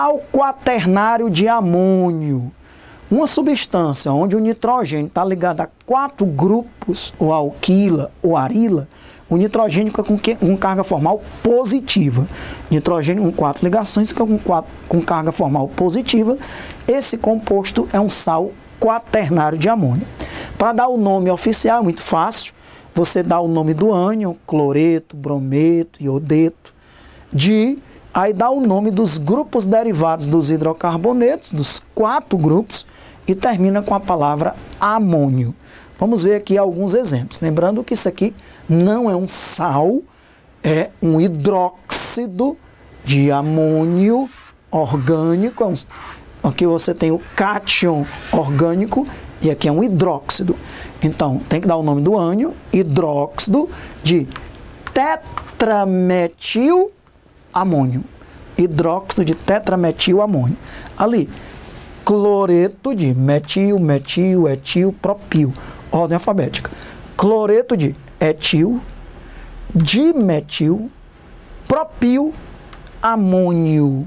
Sal quaternário de amônio. Uma substância onde o nitrogênio está ligado a 4 grupos, ou alquila ou arila, o nitrogênio fica com carga formal positiva. Nitrogênio com 4 ligações fica com carga formal positiva. Esse composto é um sal quaternário de amônio. Para dar o nome oficial é muito fácil. Você dá o nome do ânion, cloreto, brometo, iodeto, aí dá o nome dos grupos derivados dos hidrocarbonetos, dos 4 grupos, e termina com a palavra amônio. Vamos ver aqui alguns exemplos. Lembrando que isso aqui não é um sal, é um hidróxido de amônio orgânico. Aqui você tem o cátion orgânico e aqui é um hidróxido. Então, tem que dar o nome do ânion, hidróxido de tetrametil amônio. Hidróxido de tetrametil amônio. Ali, cloreto de metil, metil, etil, propil. Ordem alfabética. Cloreto de etil, dimetil, propil, amônio.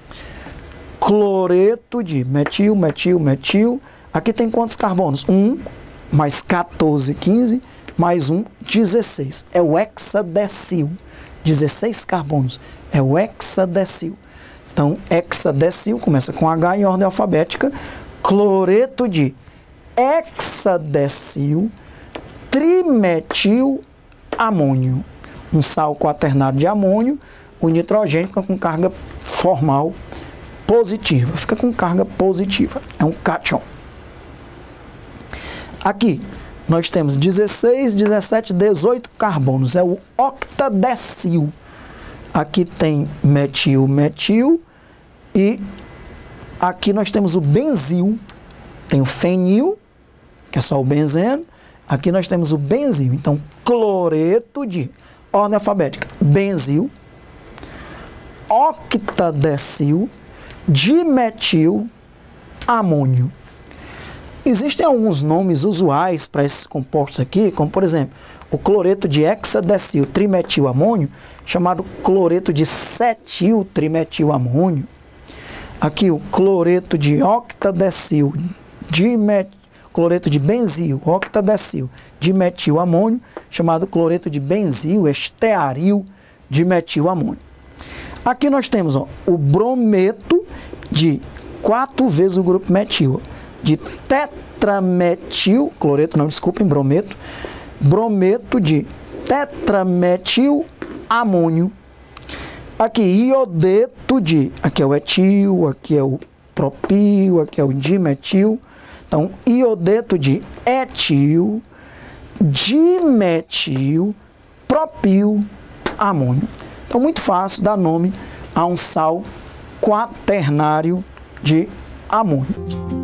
Cloreto de metil, metil, metil. Aqui tem quantos carbonos? 1, mais 14, 15, mais 1, 16. É o hexadecil. 16 carbonos. É o hexadecil. Então, hexadecil começa com H em ordem alfabética. Cloreto de hexadecil trimetil amônio. Um sal quaternário de amônio. O nitrogênio fica com carga formal positiva. Fica com carga positiva. É um cátion. Aqui, nós temos 16, 17, 18 carbonos. É o octadecil. Aqui tem metil, metil. E aqui nós temos o benzil. Tem o fenil, que é só o benzeno. Aqui nós temos o benzil. Então, cloreto de ordem alfabética. Benzil. Octadecil. Dimetil amônio. Existem alguns nomes usuais para esses compostos aqui, como por exemplo, o cloreto de hexadecil trimetil amônio, chamado cloreto de cetil trimetil amônio. Aqui o cloreto de octadecil, cloreto de benzil, octadecil, dimetil amônio, chamado cloreto de benzil, estearil, dimetil amônio. Aqui nós temos o brometo de 4 vezes o grupo metil, de tetrametil, cloreto não, desculpem, brometo de tetrametil amônio. Aqui, iodeto de, aqui é o etil, aqui é o propil, aqui é o dimetil. Então, iodeto de etil, dimetil, propil, amônio. Então, muito fácil dar nome a um sal quaternário de amônio.